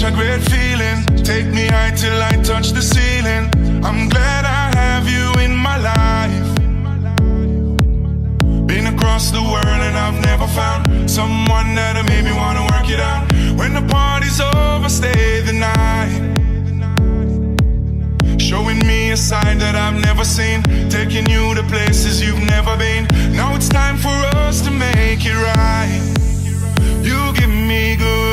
such a great feeling. Take me high till I touch the ceiling. I'm glad I have you in my life. Been across the world and I've never found someone that'll make me wanna work it out. When the party's over, stay the night. Showing me a side that I've never seen. Taking you to places you've never been. Now it's time for us to make it right. You give me good